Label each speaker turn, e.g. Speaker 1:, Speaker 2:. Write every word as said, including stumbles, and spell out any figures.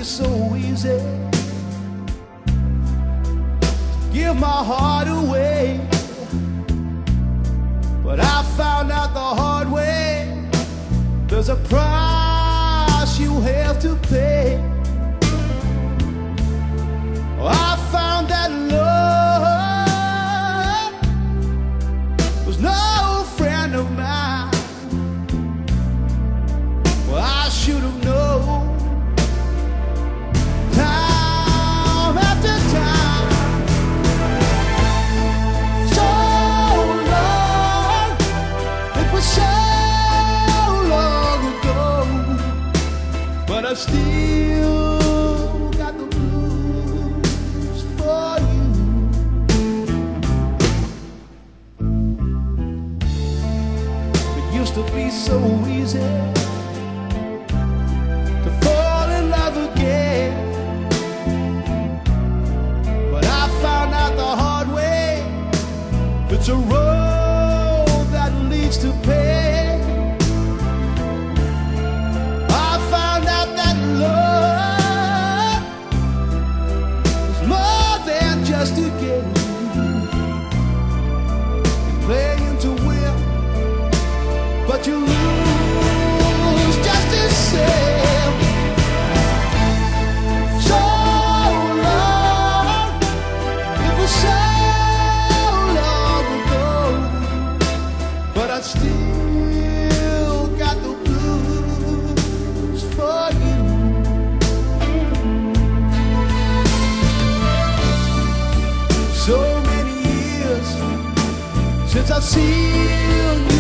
Speaker 1: so easy to give my heart away, but I found out the hard way. There's a price you have to pay. I found that love was no friend of mine. Well, I should have known. Time after time, so long, it was so long ago, but I still got the blues for you. It used to be so easy to fall in love again, but I found out the hard way. It's a road that leads to pain. I found out that love is more than just a game. You're playing to win, but you lose just the same. So long, it was so long ago, but I still got the blues for you. So many years since I've seen you.